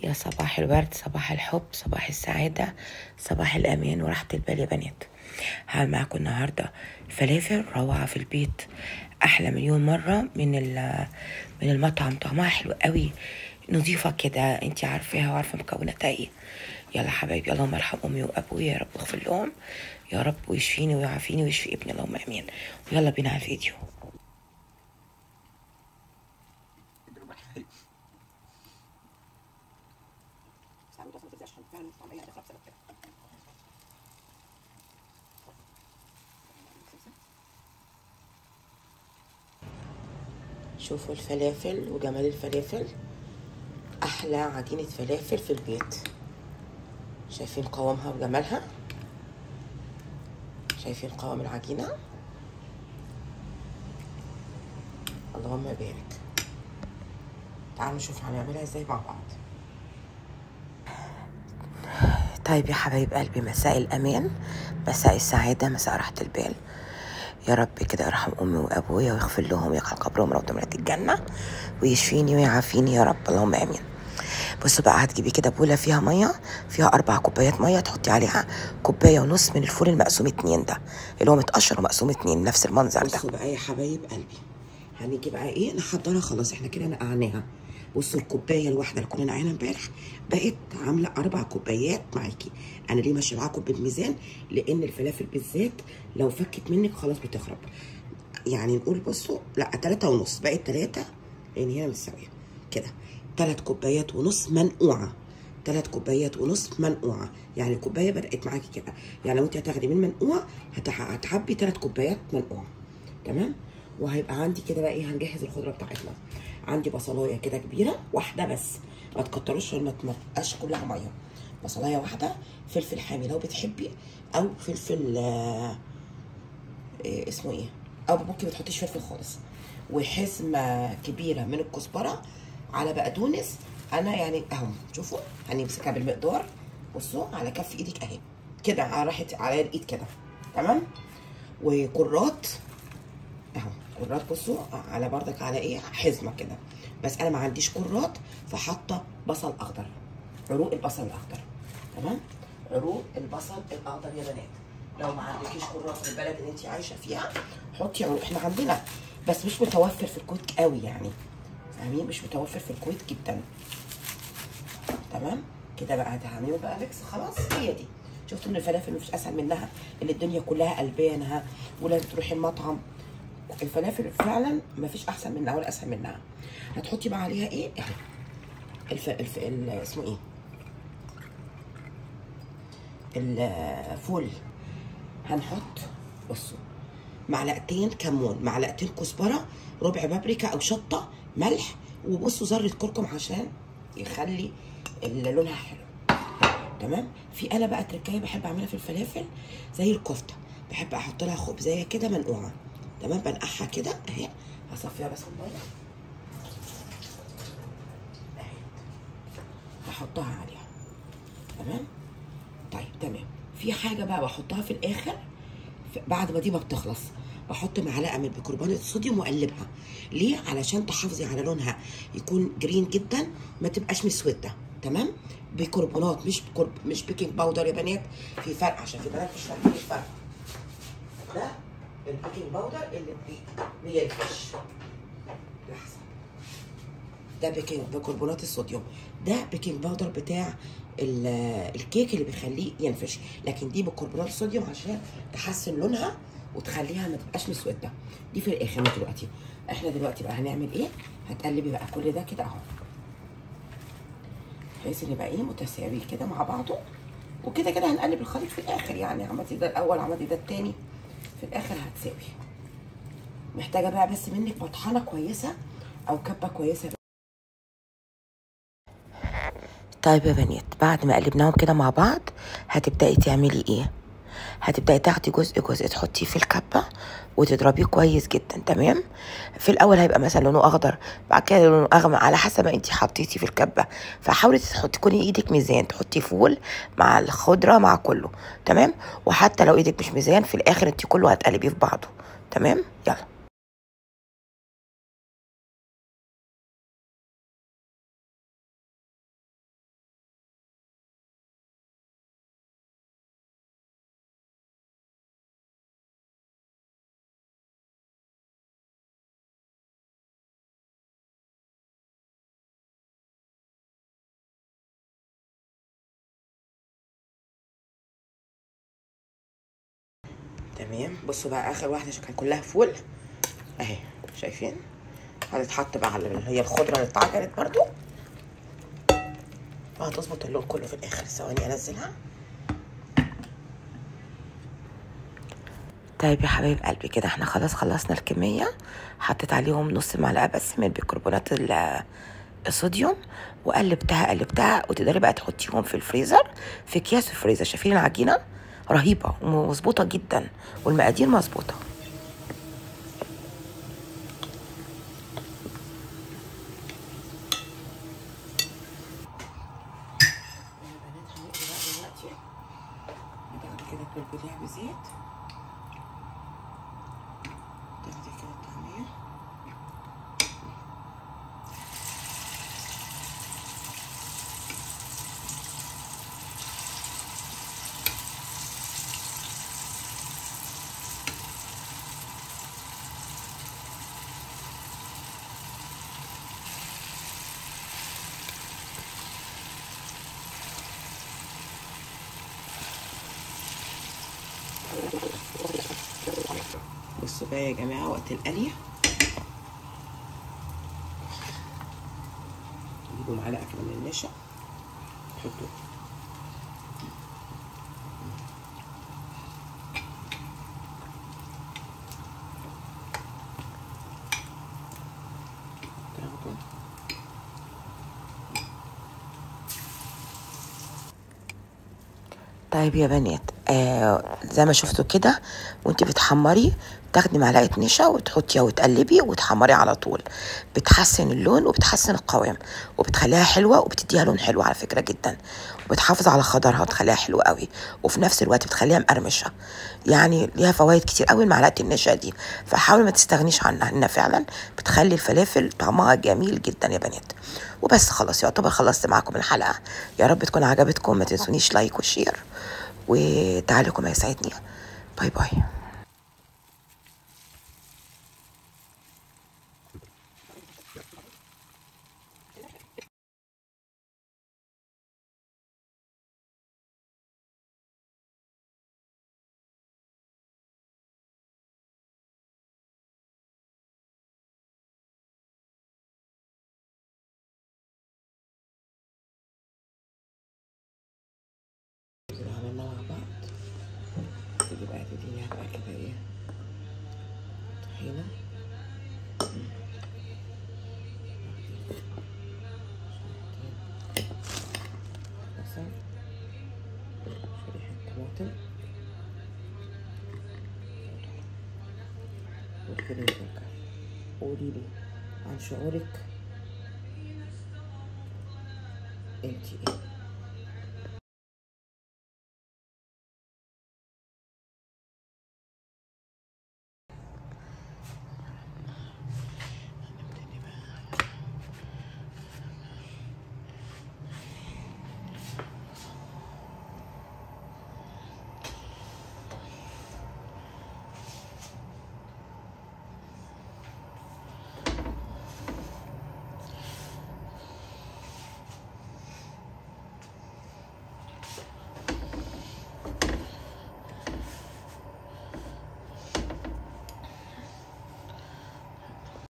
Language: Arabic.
يا صباح الورد، صباح الحب، صباح السعادة، صباح الأمان وراحة البال يا بنات. هعمل معاكم النهاردة فلافل روعة في البيت، أحلى مليون مرة من المطعم. طعمها حلو قوي، نظيفة كده، انتي عارفاها وعارفة مكوناتها ايه. يلا حبايبي، اللهم ارحم أمي وأبوي يا رب، اغفر لهم يا رب، ويشفيني ويعافيني ويشفي ابني، اللهم آمين. ويلا بينا على الفيديو. شوفوا الفلافل وجمال الفلافل، احلى عجينة فلافل في البيت. شايفين قوامها وجمالها؟ شايفين قوام العجينة؟ اللهم بارك. تعالوا نشوف هنعملها ازاي مع بعض. طيب يا حبايب قلبي، مساء الامان، مساء السعادة، مساء راحة البال. يا رب كده يرحم امي وابويا ويغفر لهم ويجعل قبرهم روضة من الجنة ويشفيني ويعافيني يا رب، اللهم امين. بصوا بقى، هتجيبي كده بوله فيها ميه، فيها 4 كوبايات ميه، تحطي عليها 1.5 كوباية من الفول المقسوم 2 ده، اللي هو متقشر ومقسوم 2، نفس المنظر ده. بصوا بقى يا حبايب قلبي، هنيجي بقى ايه نحضرها. خلاص احنا كده نقعناها. بصوا الكوبايه الواحده اللي كنا نقعينها امبارح بقت عامله 4 كوبايات معاكي. انا ليه ماشيه معاكم بالميزان؟ لان الفلافل بالذات لو فكت منك خلاص بتخرب. يعني نقول بصوا، لا 3.5، بقت 3 لان هنا متساويه كده. 3 كوبايات ونص منقوعه، 3 كوبايات ونص منقوعه، يعني الكوبايه بدات معاكي كده. يعني لو انت هتاخدي من منقوع هتحبي 3 كوبايات منقوعه، تمام. وهيبقى عندي كده بقى ايه، هنجهز الخضره بتاعتنا. عندي بصلايه كده كبيره واحده بس، ما تكتروش عشان ما تبقاش كلها ميه. بصلايه واحده، فلفل حامي لو بتحبي، او فلفل اسمه ايه، او ممكن ما تحطيش فلفل خالص. وحزمه كبيره من الكزبره على بقدونس. انا يعني اهو، شوفوا هنمسكها بالمقدار، بصوا على كف ايدك اهي كده، على راحه على الايد كده، تمام. وكرات اهو، كرات بصوا على بردك على ايه، حزمه كده. بس انا ما عنديش كرات، فحاطه بصل اخضر، عروق البصل الاخضر، تمام. عروق البصل الاخضر يا بنات. لو ما عندكيش كرات في البلد اللي انت عايشه فيها حطي عروق، احنا عندنا بس مش متوفر في الكويت قوي يعني، فاهمين؟ مش متوفر في الكويت جدا، تمام. كده بقى هتعملوا بقى ميكس. خلاص هي دي. شفتوا ان الفلافل مفيش اسهل منها، اللي الدنيا كلها قلبانها ولازم تروحي المطعم. الفلافل فعلا مفيش احسن منها ولا اسهل منها. هتحطي بقى عليها ايه اهي، اسمه ايه، الفول. هنحط بصوا معلقتين كمون، معلقتين كزبره، ربع بابريكا او شطه، ملح، وبصوا ذره كركم عشان يخلي لونها حلو، تمام. في انا بقى تركايه بحب اعملها في الفلافل زي الكفته، بحب احط لها خبزايه كده منقوعه، تمام. بنقعها كده اهي، هصفيها بس الميه اهي، هحطها عليها، تمام. طيب تمام. في حاجه بقى بحطها في الاخر بعد ما دي ما بتخلص، بحط معلقه من بيكربونات الصوديوم واقلبها. ليه؟ علشان تحافظي على لونها يكون جرين جدا، ما تبقاش مسوده، تمام. بيكربونات مش بيكنج باودر يا بنات، في فرق عشان في بنات مش فاهمين الفرق. ده البيكنج باودر اللي بينفش، لحظه، ده بيكربونات الصوديوم، ده بيكنج باودر بتاع الكيك اللي بيخليه ينفش، لكن دي بيكربونات الصوديوم عشان تحسن لونها وتخليها ما تبقاش مسوده. دي في الاخر. دلوقتي احنا دلوقتي بقى هنعمل ايه، هتقلبي بقى كل ده كده اهو، بحيث ان يبقى ايه متساوي كده مع بعضه. وكده كده هنقلب الخليط في الاخر، يعني عملتي ده الاول عملتي ده التاني، في الاخر هتساوي. محتاجه بقى بس منك مطحنه كويسه او كبه كويسه. طيب يا بنات، بعد ما قلبناهم كده مع بعض هتبداي تعملي ايه، هتبداي تاخدي جزء جزء تحطيه في الكبه وتضربيه كويس جدا، تمام. في الاول هيبقى مثلا لونه اخضر، بعد كده لونه اغمق، على حسب ما انت حطيتي في الكبه. فحاولي تكوني ايدك ميزان، تحطي فول مع الخضره مع كله، تمام. وحتى لو ايدك مش ميزان، في الاخر انت كله هتقلبيه في بعضه، تمام. يلا. تمام. بصوا بقى اخر واحده عشان كان كلها فول اهي، شايفين؟ هتتحط بقى على اللي هي الخضره اللي اتعجنت برضو، وهتظبط اللون كله في الاخر. ثواني انزلها. طيب يا حبايب قلبي كده احنا خلاص خلصنا الكميه. حطيت عليهم نص معلقه بس من بيكربونات الصوديوم، وقلبتها وتقدري بقى تحطيهم في الفريزر، في اكياس الفريزر. شايفين العجينه رهيبه ومظبوطه جدا، والمقادير مظبوطه. كده تبلبليها بزيت، تاخدي كده الطعمية. بصوا بقى يا جماعة وقت القلي، نجيبوا معلقة كده من النشا نحطه تاخده. طيب يا بنات زي ما شفتوا كده وانت بتحمري، تاخدي معلقه نشا وتحطيها وتقلبي وتحمري على طول. بتحسن اللون وبتحسن القوام وبتخليها حلوه وبتديها لون حلو على فكره جدا، وبتحافظ على خضرها وبتخليها حلوه قوي، وفي نفس الوقت بتخليها مقرمشه. يعني ليها فوائد كتير قوي معلقه النشا دي، فحاولي ما تستغنيش عنها، انها فعلا بتخلي الفلافل طعمها جميل جدا يا بنات. وبس خلاص يعتبر خلصت معاكم الحلقه. يا رب تكون عجبتكم، ما تنسونيش لايك وشير وتعليقكم هيساعدني. باي باي. عملنا مع بعض. تيجي بقى تديني بقى كده ايه طحينة، بصل، شريحة طماطم، وادخلي البركة. قولي لي عن شعورك انتي ايه؟